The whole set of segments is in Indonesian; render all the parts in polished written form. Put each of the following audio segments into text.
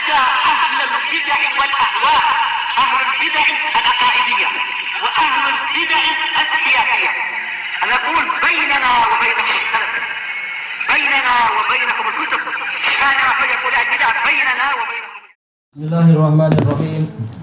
حتى أهل البدع والأهواء، أهل البدع العقائدية وأهل البدع السياسية. أنا أقول بيننا وبينكم السلف، بيننا وبينكم الكتب، كان فيقول البدع بيننا وبينكم. بسم الله الرحمن الرحيم.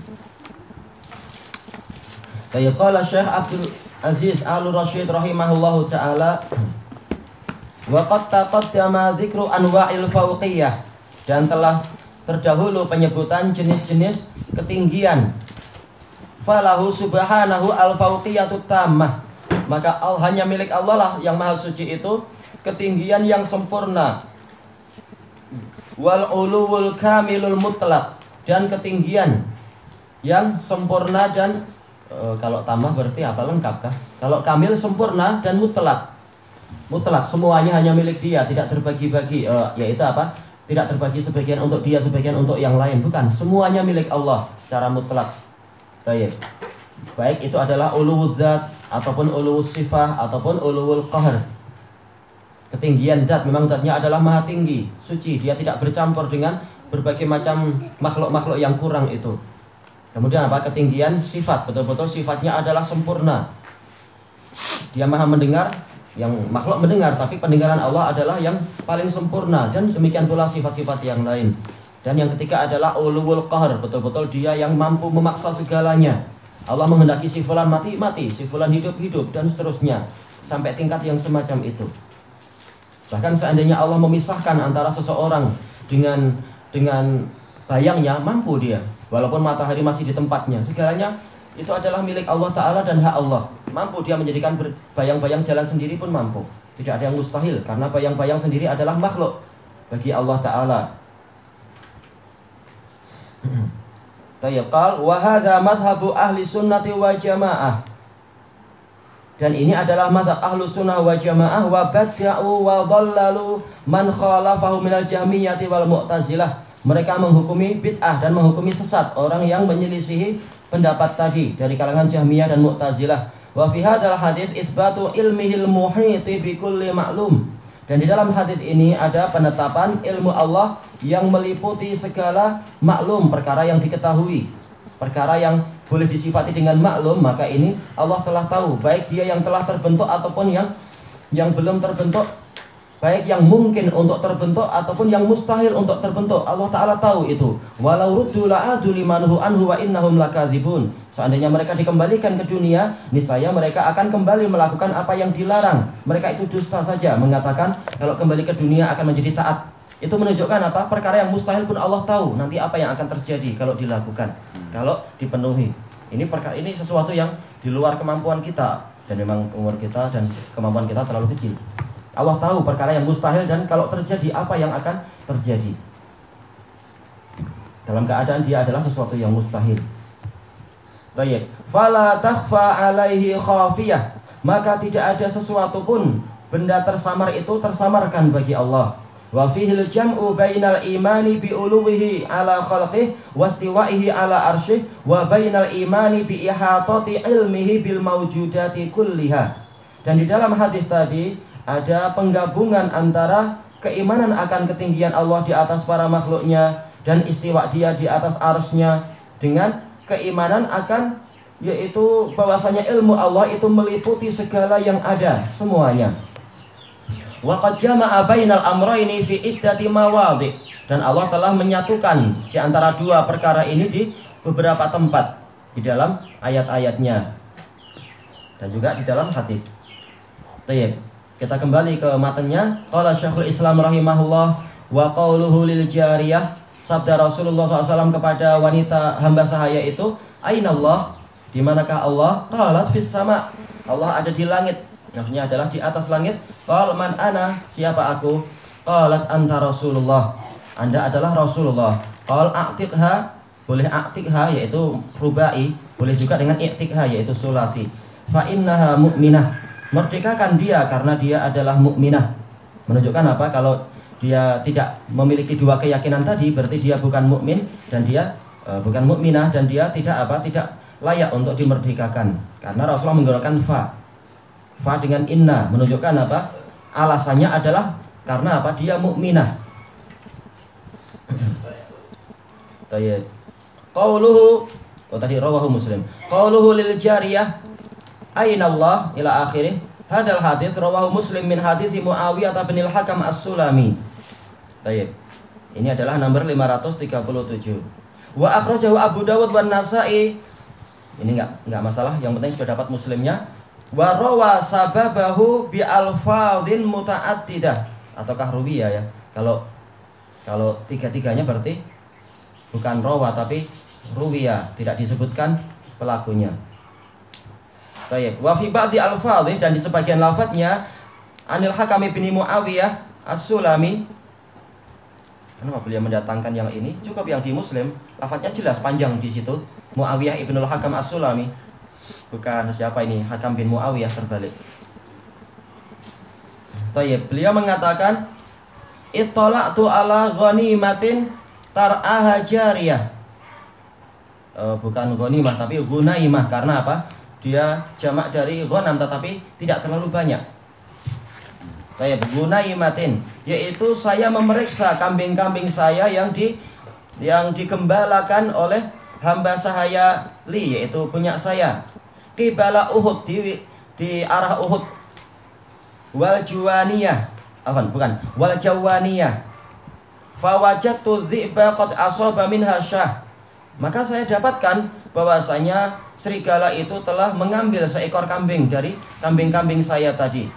Qala Syekh Abdul Aziz Al-Rasyid rahimahullahu ta'ala, wa qad taqaddama dzikru anwa'il fawqiyah, dan telah terdahulu penyebutan jenis-jenis ketinggian. Falahu subhanahu al-fawqiyatut tammah, maka hanya milik Allah lah yang maha suci itu ketinggian yang sempurna. Wal uluwul kamilul mutlaq, dan ketinggian yang sempurna dan kalau tamah berarti apa, lengkap kah? Kalau kamil sempurna dan mutlak. Mutlak semuanya hanya milik dia, tidak terbagi-bagi, yaitu apa? Tidak terbagi sebagian untuk dia, sebagian untuk yang lain, bukan. Semuanya milik Allah secara mutlak. Baik itu adalah uluwul zat ataupun uluwul sifah ataupun uluwul qahr. Ketinggian zat, memang zatnya adalah maha tinggi, suci, dia tidak bercampur dengan berbagai macam makhluk-makhluk yang kurang itu. Kemudian apa? Ketinggian sifat, betul-betul sifatnya adalah sempurna. Dia maha mendengar, yang makhluk mendengar, tapi pendengaran Allah adalah yang paling sempurna. Dan demikian pula sifat-sifat yang lain. Dan yang ketiga adalah uluwul qahr, betul-betul dia yang mampu memaksa segalanya. Allah menghendaki si fulan mati, mati, si fulan hidup, hidup, dan seterusnya, sampai tingkat yang semacam itu. Bahkan seandainya Allah memisahkan antara seseorang dengan bayangnya, mampu dia. Walaupun matahari masih di tempatnya, segalanya itu adalah milik Allah Ta'ala dan hak Allah. Mampu dia menjadikan bayang-bayang jalan sendiri pun mampu. Tidak ada yang mustahil, karena bayang-bayang sendiri adalah makhluk bagi Allah Ta'ala. Tayyaqal wa hadha madhabu ahli sunnati wa jamaah, dan ini adalah madhab ahlu sunnah wa jamaah. Wa bada'u wa dhallalu man khalafahu minal jahmiyati wal mu'tazilah, mereka menghukumi bid'ah dan menghukumi sesat orang yang menyelisihi pendapat tadi dari kalangan Jahmiyah dan Mu'tazilah. Wa fi hadzal hadis isbatu ilmihil muhiti bi kulli ma'lum, dan di dalam hadis ini ada penetapan ilmu Allah yang meliputi segala maklum, perkara yang diketahui, perkara yang boleh disifati dengan maklum, maka ini Allah telah tahu, baik dia yang telah terbentuk ataupun yang belum terbentuk, baik yang mungkin untuk terbentuk ataupun yang mustahil untuk terbentuk. Allah Ta'ala tahu itu. Walau ruddu la'adu limanhu anhu wa innahum lakadzibun. Seandainya mereka dikembalikan ke dunia, niscaya mereka akan kembali melakukan apa yang dilarang. Mereka itu dusta saja, mengatakan kalau kembali ke dunia akan menjadi taat. Itu menunjukkan apa? Perkara yang mustahil pun Allah tahu nanti apa yang akan terjadi kalau dilakukan, kalau dipenuhi. Ini sesuatu yang di luar kemampuan kita, dan memang umur kita dan kemampuan kita terlalu kecil. Allah tahu perkara yang mustahil dan kalau terjadi apa yang akan terjadi. Dalam keadaan dia adalah sesuatu yang mustahil. Baik, fala takhfa alaihi khafiyah, maka tidak ada sesuatu pun benda tersamar itu tersamarkan bagi Allah. Wa fihil jam'u bainal imani bi uluwihi ala khalqihi wastiwaihi ala arsyih wa bainal imani bi ihatati ilmihi bil mawjudati kulliha. Dan di dalam hadis tadi ada penggabungan antara keimanan akan ketinggian Allah di atas para makhluknya dan istiwa dia di atas arsy-Nya, dengan keimanan akan yaitu bahwasanya ilmu Allah itu meliputi segala yang ada semuanya. Wa qad jama'a bainal amrayni fi iddati mawadhi, dan Allah telah menyatukan di antara dua perkara ini di beberapa tempat di dalam ayat-ayatnya dan juga di dalam hadis. Baik, kita kembali ke matanya. Qala Syekhul Islam rahimahullah, wa qauluhu lil jariyah, sabda Rasulullah SAW kepada wanita hamba sahaya itu, aina Allah, di manakah Allah? Qalat fis sama, Allah ada di langit, maksudnya adalah di atas langit. Qal man ana, siapa aku? Qalat anta Rasulullah, Anda adalah Rasulullah. Qal a'tiqha, boleh a'tiqha yaitu rubai, boleh juga dengan i'tiqha yaitu sulasi. Fa innaha mu'minah, merdekakan dia karena dia adalah mukminah. Menunjukkan apa? Kalau dia tidak memiliki dua keyakinan tadi, berarti dia bukan mukmin dan dia bukan mukminah, dan dia tidak layak untuk dimerdekakan. Karena Rasulullah menggunakan fa dengan inna, menunjukkan apa? Alasannya adalah karena apa? Dia mukminah. Baik. Qauluhu, tadi rawahu Muslim. Qauluhu lil jariyah aina Allah ila akhirih. Hadal hadits rawahu Muslim min hadits Muawiyah bin al-Hakam As-Sulami. Baik. Ini adalah nomor 537. Wa akhrajahu Abu Dawud wan Nasa'i. Ini enggak masalah, yang penting sudah dapat Muslimnya. Wa rawa sababahu bi alfadhin muta'addidah, ataukah ruwiyah ya. Kalau tiga-tiganya berarti bukan rawa tapi ruwiyah, tidak disebutkan pelakunya. Baik, wa fi ba'di alfadhi, dan di sebagian lafadznya Anil Hakam bin Muawiyah As-Sulami. Kenapa beliau mendatangkan yang ini? Cukup yang di Muslim, lafadznya jelas panjang di situ. Muawiyah ibnul Hakam As-Sulami. Bukan siapa ini, Hakam bin Muawiyah, terbalik. Baik, beliau mengatakan ittala'tu ala ghanimatin tar'aha jariyah. Bukan ghanimah tapi ghunaimah, karena apa? Dia jamak dari ghanam tetapi tidak terlalu banyak. Baik, ghunaimatin, yaitu saya memeriksa kambing-kambing saya yang digembalakan oleh hamba sahaya li, yaitu punya saya. Qibala Uhud, di arah Uhud. Wal juwaniyah, wal jawaniyah. Fawajadtu dhi'ba qad asaba minha syah. Maka saya dapatkan bahwasanya serigala itu telah mengambil seekor kambing dari kambing-kambing saya tadi.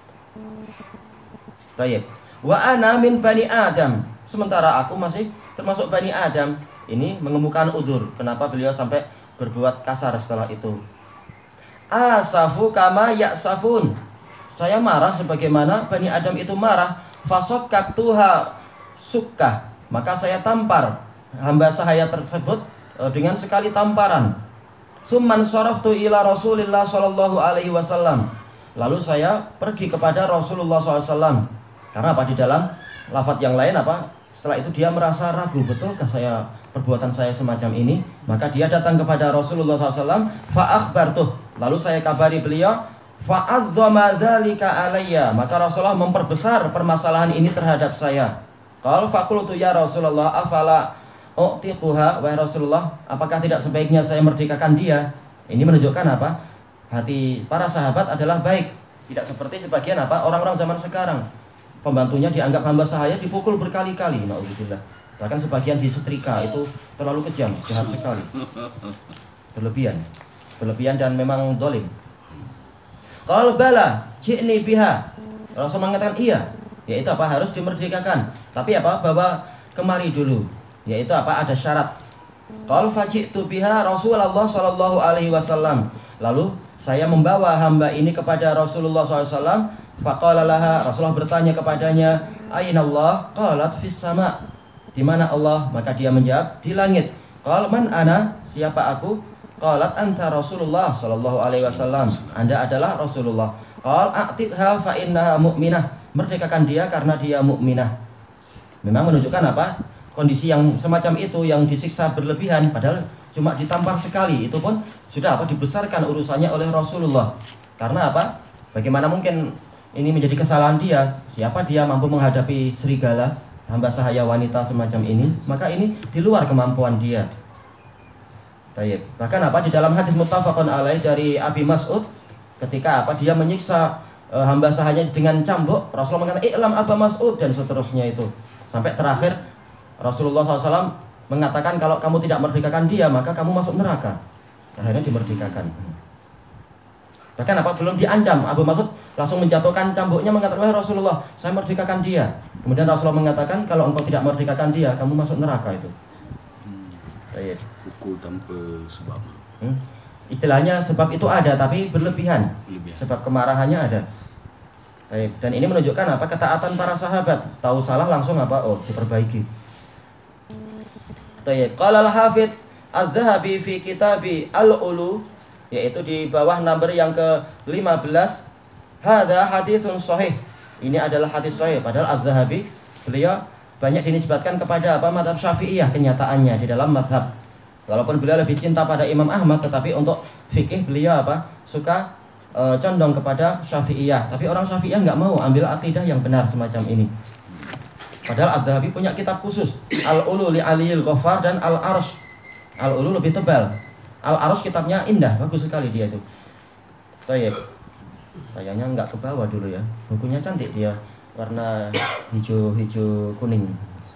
Baik. Wa ana min bani Adam. Sementara aku masih termasuk bani Adam. Ini mengemukakan udzur. Kenapa beliau sampai berbuat kasar setelah itu? Asafu kama ya'safun. Saya marah sebagaimana bani Adam itu marah. Fasakkatuha sukkah. Maka saya tampar hamba sahaya tersebut dengan sekali tamparan. Summan saraftu ila Rasulillah sallallahu alaihi wasallam. Lalu saya pergi kepada Rasulullah SAW. Karena apa? Di dalam lafaz yang lain apa? Setelah itu dia merasa ragu, betulkah perbuatan saya semacam ini? Maka dia datang kepada Rasulullah SAW. Fa'akhbartuh. Lalu saya kabari beliau. Fa'adzama dzalika alayya. Maka Rasulullah memperbesar permasalahan ini terhadap saya. Qal faqultu ya Rasulullah afala u'tiquha, wahai Rasulullah, apakah tidak sebaiknya saya merdekakan dia? Ini menunjukkan apa? Hati para sahabat adalah baik, tidak seperti sebagian orang-orang zaman sekarang. Pembantunya dianggap hamba sahaya, dipukul berkali-kali. Nauzubillah. Bahkan sebagian disetrika, itu terlalu kejam, jahat sekali. Berlebihan dan memang dolim. Qal bala ji'ni biha. Rasul mengatakan iya, yaitu apa? Harus dimerdekakan. Tapi apa? Bawa kemari dulu. Yaitu apa? Ada syarat. Qal faji'tu biha Rasulullah sallallahu alaihi wasallam. Lalu saya membawa hamba ini kepada Rasulullah SAW. Faqala laha, Rasulullah bertanya kepadanya, Aina Allah? Qalat fis sama. Di mana Allah? Maka dia menjawab, di langit. Qal man ana? Siapa aku? Qalat anta Rasulullah sallallahu alaihi wasallam. Anda adalah Rasulullah. Qal a'tiqha fa innaha mu'minah. Merdekakan dia karena dia mukminah. Memang menunjukkan apa? Kondisi yang semacam itu, yang disiksa berlebihan, padahal cuma ditampar sekali, itu pun sudah dibesarkan urusannya oleh Rasulullah. Karena apa? Bagaimana mungkin ini menjadi kesalahan dia? Siapa dia mampu menghadapi serigala, hamba sahaya wanita semacam ini? Maka ini di luar kemampuan dia. Tayyib. Bahkan apa? Di dalam hadis muttafaqun alaih dari Abi Mas'ud, ketika dia menyiksa hamba sahaya dengan cambuk, Rasulullah mengatakan i'lam Aba Mas'ud, dan seterusnya itu. Sampai terakhir Rasulullah SAW mengatakan kalau kamu tidak merdekakan dia, maka kamu masuk neraka. Akhirnya dimerdekakan. Bahkan apa? Belum diancam, Abu Mas'ud langsung menjatuhkan cambuknya, mengatakan, wahai Rasulullah, saya merdekakan dia. Kemudian Rasulullah mengatakan, kalau engkau tidak merdekakan dia, kamu masuk neraka itu. Pukul tanpa sebab. Istilahnya sebab itu ada, tapi berlebihan. Sebab kemarahannya ada. Dan ini menunjukkan apa? Ketaatan para sahabat. Tahu salah langsung apa? Oh, diperbaiki. Qala al-Hafidz Az-Dzahabi fi Kitabi Al-Ulu, yaitu di bawah nomor yang ke-15, hadza haditsun shahih. Ini adalah hadis sahih. Padahal Az-Dzahabi beliau banyak dinisbatkan kepada mazhab Syafi'iyah kenyataannya di dalam mazhab. Walaupun beliau lebih cinta pada Imam Ahmad, tetapi untuk fikih beliau suka condong kepada Syafi'iyah. Tapi orang Syafi'iyah nggak mau ambil akidah yang benar semacam ini. Padahal Adz-Dzahabi punya kitab khusus, Al-Ulu li Aliyil Ghaffar dan Al-Arsh. Al-Ulu lebih tebal. Al-Arsh kitabnya indah, bagus sekali dia itu. Baik. Sayangnya nggak ke bawah dulu ya. Bukunya cantik dia, warna hijau kuning.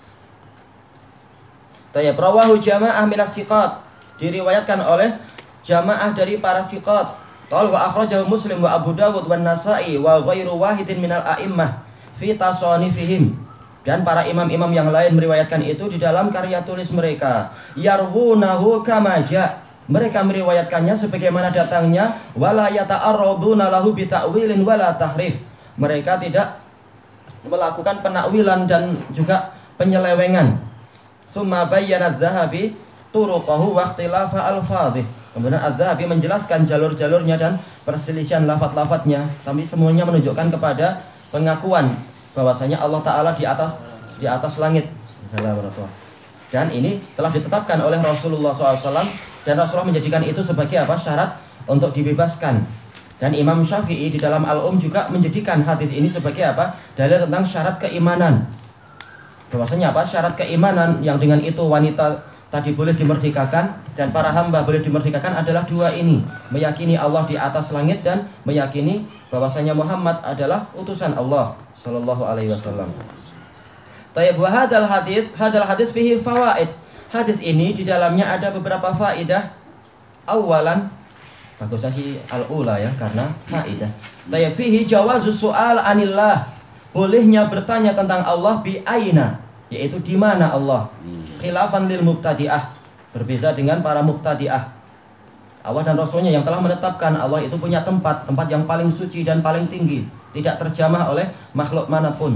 Baik, rawahu jamaah minas siqat. Diriwayatkan oleh jamaah dari para siqat. Qala wa akhrajahu Muslim wa Abu Dawud wan Nasa'i wa ghairu wahidin minal a'immah fi tasanifihim. Dan para imam-imam yang lain meriwayatkan itu di dalam karya tulis mereka. Yarwunahu kama ja'. Mereka meriwayatkannya sebagaimana datangnya, wala yata'arraduna lahu bi ta'wilin wala tahrif. Mereka tidak melakukan penakwilan dan juga penyelewengan. Summa bayyana Adz-Dzahabi turuqahu wa ikhtilafa alfadhih. Kemudian Adz-Dzahabi menjelaskan jalur-jalurnya dan perselisihan lafaz-lafaznya, tapi semuanya menunjukkan kepada pengakuan bahwasanya Allah Ta'ala di atas langit. Dan ini telah ditetapkan oleh Rasulullah SAW, dan Rasulullah menjadikan itu sebagai apa? Syarat untuk dibebaskan. Dan Imam Syafi'i di dalam juga menjadikan hadis ini sebagai apa? Dalil tentang syarat keimanan. Bahwasanya apa? Syarat keimanan yang dengan itu wanita tadi boleh dimerdekakan dan para hamba boleh dimerdekakan adalah dua ini: meyakini Allah di atas langit dan meyakini bahwasanya Muhammad adalah utusan Allah sallallahu alaihi wasallam. Tayyib, wa hadal hadis fihi fawaid. Hadis ini di dalamnya ada beberapa faidah. Awalan, bagusnya sih al-ula ya, karena faidah. Tayyib, fihi jawazu su'al anillah. Bolehnya bertanya tentang Allah bi aina, yaitu di mana Allah. Khilafan lil mubtadi'ah, berbeza dengan para mubtadi'ah. Allah dan Rasulnya yang telah menetapkan Allah itu punya tempat yang paling suci dan paling tinggi, tidak terjamah oleh makhluk manapun.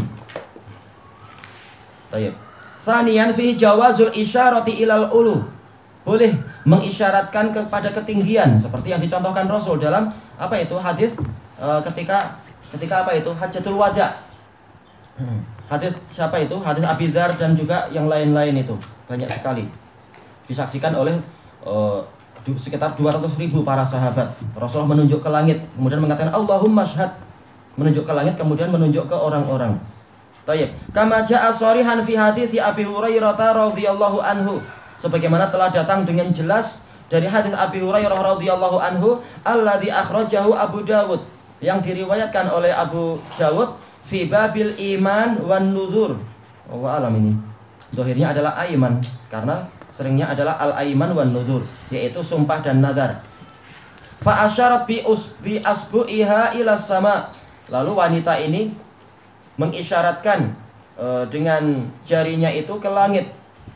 Baik. Saniyan fi jawazul isyarati ilal ulu. Boleh mengisyaratkan kepada ketinggian seperti yang dicontohkan Rasul dalam apa itu hadis ketika apa itu Hajjatul Wada. Hadis siapa itu? Hadis Abi Dzar dan juga yang lain-lain itu. Banyak sekali. Disaksikan oleh sekitar 200.000 para sahabat. Rasulullah menunjuk ke langit, kemudian mengatakan Allahumma syhad. Menunjuk ke langit, kemudian menunjuk ke orang-orang. Tayyib. Kama jaa sharihan fi hadits Abi Hurairah radhiyallahu anhu. Sebagaimana telah datang dengan jelas dari hadis Abi Hurairah radhiyallahu anhu alladzi akhrajahu Abu Dawud, yang diriwayatkan oleh Abu Dawud fi babil iman wan nuzur. Wa alam ini. Zahirnya adalah aiman karena seringnya adalah al-aiman wan nuzur, yaitu sumpah dan nazar. Fa asyarat bi asbu'iha ila sama. Lalu wanita ini mengisyaratkan dengan jarinya itu ke langit.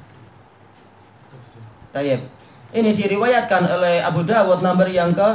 Tayyib. Ini diriwayatkan oleh Abu Dawud nomor yang ke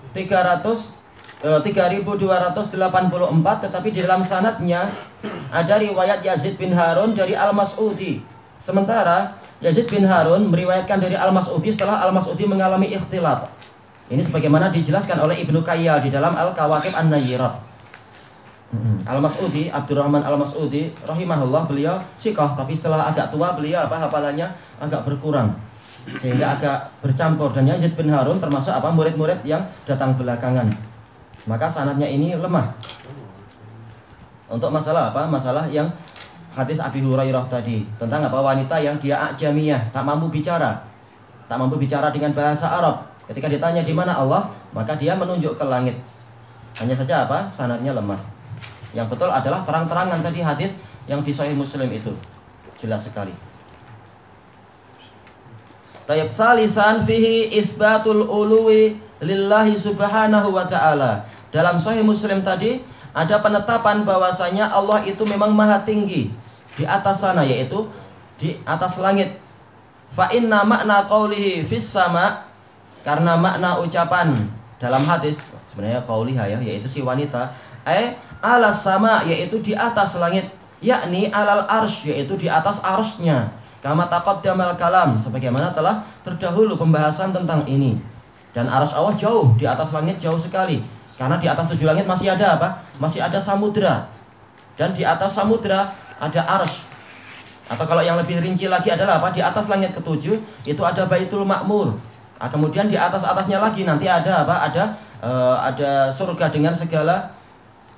3284, tetapi di dalam sanadnya ada riwayat Yazid bin Harun dari Al-Mas'udi. Sementara Yazid bin Harun meriwayatkan dari Al-Mas'udi setelah Al-Mas'udi mengalami ikhtilat. Ini sebagaimana dijelaskan oleh Ibnu Qayyal di dalam Al-Kawakib An-Nayyirat. Al-Mas'udi, Abdurrahman Al-Mas'udi rahimahullah, beliau sikoh, tapi setelah agak tua beliau hafalannya agak berkurang sehingga agak bercampur. Dan Yazid bin Harun termasuk murid-murid yang datang belakangan, maka sanadnya ini lemah. Untuk masalah masalah yang hadis Abi Hurairah tadi tentang wanita yang dia ajamiyah, tak mampu bicara dengan bahasa Arab. Ketika ditanya di mana Allah, maka dia menunjuk ke langit. Hanya saja sanadnya lemah. Yang betul adalah terang-terangan tadi hadis yang di Sahih Muslim itu jelas sekali. Tayyib, salisan fihi isbatul uluwi lillahi subhanahu wa ta'ala. Dalam Sahih Muslim tadi ada penetapan bahwasanya Allah itu memang maha tinggi di atas sana, yaitu di atas langit. Fa inna makna qaulihi fis sama, karena makna ucapan dalam hadis sebenarnya qauliha ya, yaitu si wanita, alas sama, yaitu di atas langit, yakni alal arsh, yaitu di atas arsy-nya. Kama taqaddamal kalam, sebagaimana telah terdahulu pembahasan tentang ini. Dan arsy Allah jauh di atas langit, jauh sekali. Karena di atas 7 langit masih ada masih ada samudra. Dan di atas samudra ada arsy. Atau kalau yang lebih rinci lagi adalah di atas langit ke-7 itu ada Baitul Ma'mur. Kemudian di atasnya lagi nanti ada ada surga dengan segala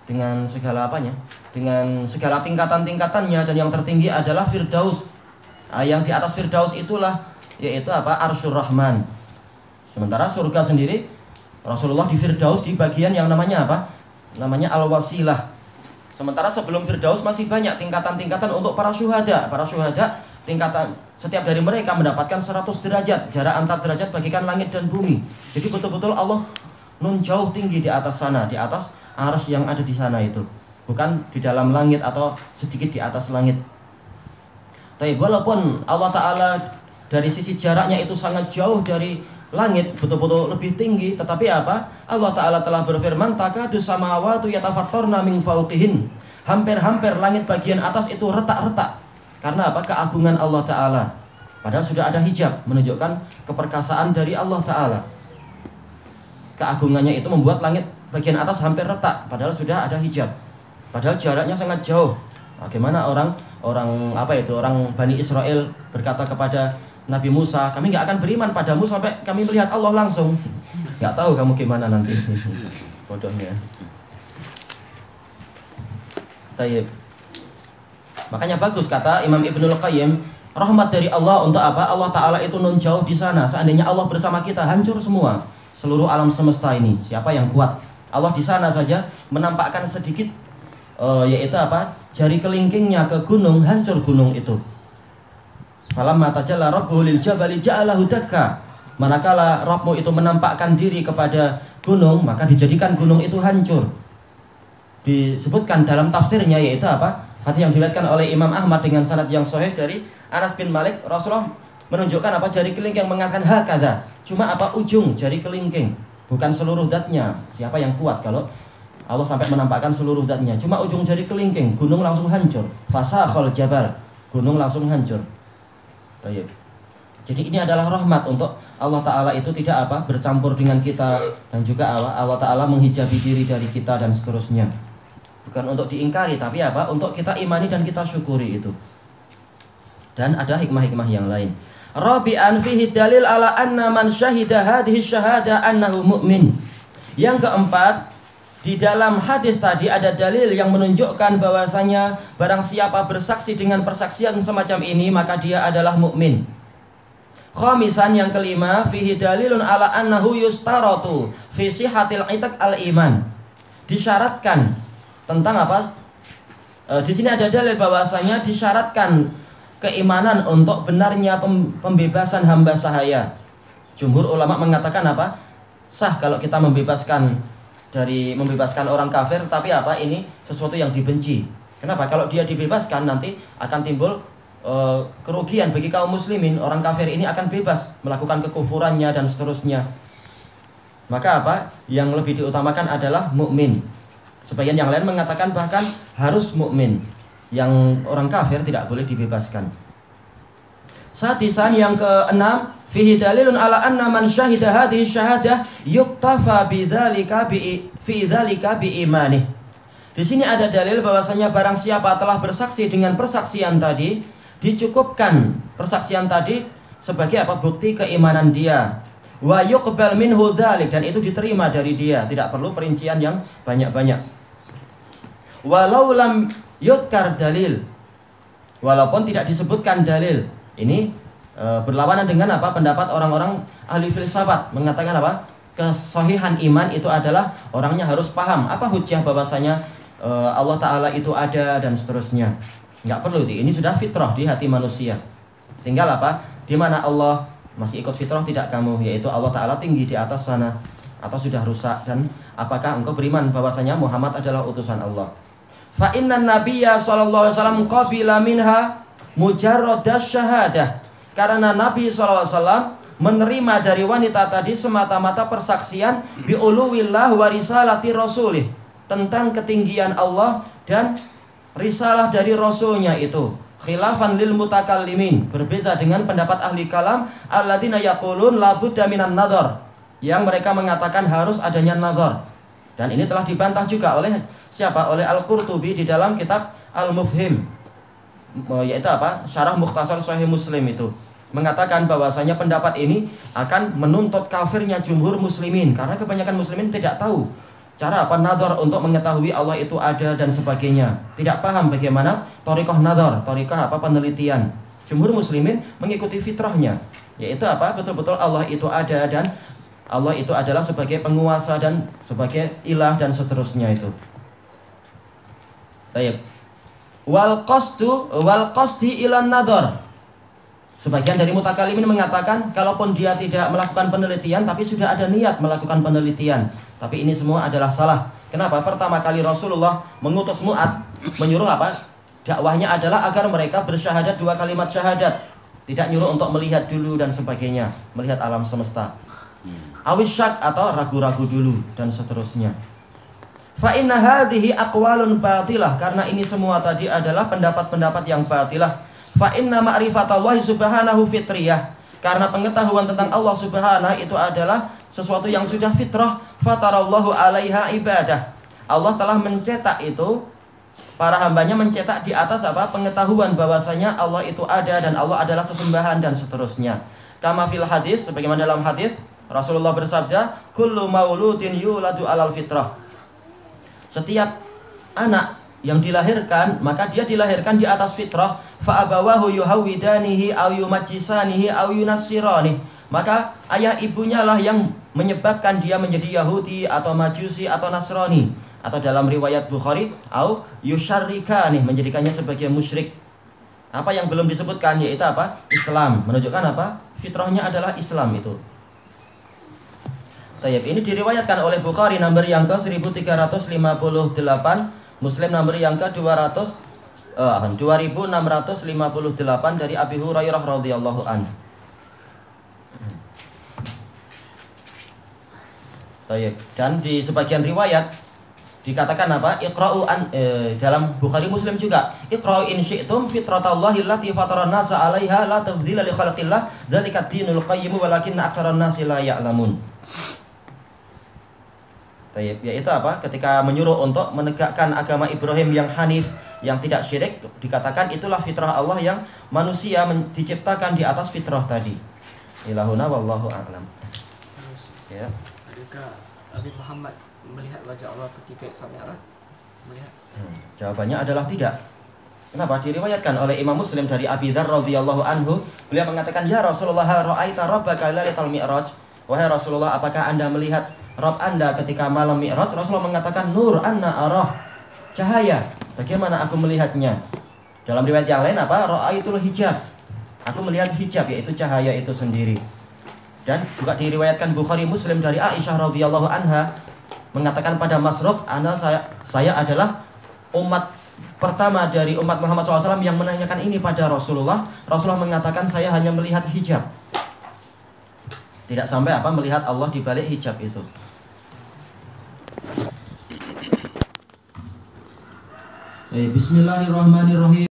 dengan segala apanya, dengan segala tingkatan-tingkatannya, dan yang tertinggi adalah Firdaus. Yang di atas Firdaus itulah yaitu apa? Arsyur Rahman. Sementara surga sendiri Rasulullah di Firdaus di bagian yang namanya apa? Namanya Al-Wasilah. Sementara sebelum Firdaus masih banyak tingkatan-tingkatan untuk para syuhada. Para syuhada tingkatan setiap dari mereka mendapatkan 100 derajat. Jarak antar derajat bagikan langit dan bumi. Jadi betul-betul Allah nun jauh tinggi di atas sana, di atas arsy yang ada di sana itu. Bukan di dalam langit atau sedikit di atas langit. Tapi walaupun Allah Ta'ala dari sisi jaraknya itu sangat jauh dari langit, betul-betul lebih tinggi, tetapi apa? Allah Ta'ala telah berfirman, takadu samawatu yatafattarna min fawqihin. Hampir-hampir langit bagian atas itu retak-retak. Karena apa? Keagungan Allah Ta'ala. Padahal sudah ada hijab, menunjukkan keperkasaan dari Allah Ta'ala. Keagungannya itu membuat langit bagian atas hampir retak, padahal sudah ada hijab. Padahal jaraknya sangat jauh. Bagaimana orang Bani Israel berkata kepada Nabi Musa, kami nggak akan beriman padamu sampai kami melihat Allah langsung. Nggak tahu kamu gimana nanti. Bodohnya. Tayyib. Makanya bagus kata Imam Ibnul Qayyim, rahmat dari Allah untuk apa? Allah Ta'ala itu nun jauh di sana. Seandainya Allah bersama kita, hancur semua seluruh alam semesta ini. Siapa yang kuat? Allah di sana saja menampakkan sedikit yaitu apa? Jari kelingkingnya ke gunung, hancur gunung itu. Falamma tajalla rabbuhu lil jabali ja'alahu dakka. Manakala Rabbmu itu menampakkan diri kepada gunung, maka dijadikan gunung itu hancur. Disebutkan dalam tafsirnya yaitu apa? Hadis yang diriwayatkan oleh Imam Ahmad dengan sanad yang sahih dari Anas bin Malik, Rasulullah menunjukkan apa? Jari kelingking mengatakan hakadha. Cuma apa? Ujung jari kelingking, bukan seluruh zatnya. Siapa yang kuat kalau Allah sampai menampakkan seluruh zatnya? Cuma ujung jari kelingking, gunung langsung hancur. Fasakhal jabal, gunung langsung hancur. Baik. Jadi ini adalah rahmat untuk Allah Ta'ala itu tidak apa? Bercampur dengan kita, dan juga Allah Ta'ala menghijabi diri dari kita dan seterusnya. Bukan untuk diingkari, tapi apa? Untuk kita imani dan kita syukuri itu. Dan ada hikmah-hikmah yang lain. Rabi'an fihi dalil ala anna man syahida hadhihi syahada annahu mu'min. Yang keempat, di dalam hadis tadi ada dalil yang menunjukkan bahwasanya barang siapa bersaksi dengan persaksian semacam ini, maka dia adalah mukmin. Khamisan, yang kelima, fihi dalilun ala annahu yustaratu fi sihhatil itaq al-iman. Disyaratkan tentang apa? Di sini ada dalil bahwasanya disyaratkan keimanan untuk benarnya pembebasan hamba sahaya. Jumhur ulama mengatakan apa? Sah kalau kita membebaskan orang kafir, tapi apa? Ini sesuatu yang dibenci. Kenapa? Kalau dia dibebaskan nanti akan timbul kerugian bagi kaum muslimin. Orang kafir ini akan bebas melakukan kekufurannya dan seterusnya. Maka apa? Yang lebih diutamakan adalah mukmin. Sebagian yang lain mengatakan bahkan harus mukmin. Yang orang kafir tidak boleh dibebaskan. Sadisan, yang keenam, fihi dalilun ala anna man syahida hadhihi syahadah yuktafa bidzalika bi imanih. Di sini ada dalil bahwasanya barang siapa telah bersaksi dengan persaksian tadi, dicukupkan persaksian tadi sebagai apa? Bukti keimanan dia. Wa yuqbal minhu dzalik, dan itu diterima dari dia, tidak perlu perincian yang banyak-banyak. Walau lam yudkar dalil, walaupun tidak disebutkan dalil. Ini berlawanan dengan apa? Pendapat orang-orang ahli filsafat mengatakan apa? Kesahihan iman itu adalah orangnya harus paham apa hujjah bahwasanya Allah Ta'ala itu ada dan seterusnya. Nggak perlu itu. Ini sudah fitrah di hati manusia. Tinggal apa? Di mana Allah masih ikut fitrah tidak kamu? Yaitu Allah Ta'ala tinggi di atas sana, atau sudah rusak, dan apakah engkau beriman bahwasanya Muhammad adalah utusan Allah? Fa inna nabiyya sallallahu alaihi wasallam qabila minha mujarradas syahadah. Karena Nabi sallallahu alaihi wasallam menerima dari wanita tadi semata-mata persaksian bi'uluwillah wa risalati rasulih, tentang ketinggian Allah dan risalah dari rasulnya itu. Khilafan lil mutakallimin, berbeza dengan pendapat ahli kalam alladzina yaqulun la budda minan nadhar, yang mereka mengatakan harus adanya nazar. Dan ini telah dibantah juga oleh siapa? Oleh Al-Qurtubi di dalam kitab Al-Mufhim, yaitu apa? Syarah Mukhtasar Sahih Muslim itu mengatakan bahwasanya pendapat ini akan menuntut kafirnya jumhur muslimin, karena kebanyakan muslimin tidak tahu cara apa? Nadhar, untuk mengetahui Allah itu ada dan sebagainya. Tidak paham bagaimana thariqah nadhar, thariqah apa? Penelitian. Jumhur muslimin mengikuti fitrahnya, yaitu apa? Betul-betul Allah itu ada dan Allah itu adalah sebagai penguasa dan sebagai ilah dan seterusnya itu. Baik. Wal qasdi ilan nadhar. Sebagian dari mutakalimin mengatakan kalaupun dia tidak melakukan penelitian tapi sudah ada niat melakukan penelitian, tapi ini semua adalah salah. Kenapa? Pertama kali Rasulullah mengutus Mu'ad, menyuruh apa? Dakwahnya adalah agar mereka bersyahadat 2 kalimat syahadat. Tidak nyuruh untuk melihat dulu dan sebagainya, melihat alam semesta. Awis syak, atau ragu-ragu dulu dan seterusnya. Fa inna hadhihi aqwalun batilah, karena ini semua tadi adalah pendapat-pendapat yang batilah. Fa inna ma'rifatallahi subhanahu fitriyah, karena pengetahuan tentang Allah subhanahu itu adalah sesuatu yang sudah fitrah. Fatarallahu alaiha ibadah, Allah telah mencetak itu, para hambanya mencetak di atas apa? Pengetahuan bahwasanya Allah itu ada dan Allah adalah sesembahan dan seterusnya. Kama fil hadis, sebagaimana dalam hadis Rasulullah bersabda, kullu mauludin yuladu alal fitrah, setiap anak yang dilahirkan, maka dia dilahirkan di atas fitrah. Fa abawahu yuhawidanihi aw yumajjisanihi aw yunassirani, maka ayah ibunya lah yang menyebabkan dia menjadi Yahudi atau Majusi atau Nasrani, atau dalam riwayat Bukhari au yusyarrikani, menjadikannya sebagai musyrik. Apa yang belum disebutkan yaitu apa? Islam, menunjukkan apa? Fitrahnya adalah Islam itu. Tayyib, ini diriwayatkan oleh Bukhari nomor yang ke 1358, Muslim nomor yang ke 2658 dari Abi Hurairah radhiyallahu anhu. Tayyib, dan di sebagian riwayat dikatakan apa? Iqra'u dalam Bukhari Muslim juga, Iqra'u in syi'tum fitratallahi allati fataran nasa 'alaiha la tabdila li khalqillah dzalika ad-dinul qayyim walakinna aktsaran nasi la ya'lamun. Tayyib, yaitu apa? Ketika menyuruh untuk menegakkan agama Ibrahim yang hanif, yang tidak syirik, dikatakan itulah fitrah Allah yang manusia diciptakan di atas fitrah tadi. Ilahuna wallahu a'lam. Ya. Adakah Nabi Muhammad melihat wajah Allah ketika Isra Mi'raj? Melihat? Jawabannya adalah tidak. Kenapa? Diriwayatkan oleh Imam Muslim dari Abi Dzar radhiyallahu anhu, beliau mengatakan, "Ya Rasulullah, ra'aita rabbaka lailatal mi'raj?" Wahai Rasulullah, apakah Anda melihat Rabb Anda ketika malam Mi'raj? Rasulullah mengatakan, "Nur anna arah." Cahaya. Bagaimana aku melihatnya? Dalam riwayat yang lain apa? Ra'aitul hijab. Aku melihat hijab, yaitu cahaya itu sendiri. Dan juga diriwayatkan Bukhari Muslim dari Aisyah radhiyallahu anha mengatakan pada Masruq, saya adalah umat pertama dari umat Muhammad SAW yang menanyakan ini pada Rasulullah. Rasulullah mengatakan saya hanya melihat hijab. Tidak sampai apa melihat Allah di balik hijab itu. Bismillahirrahmanirrahim.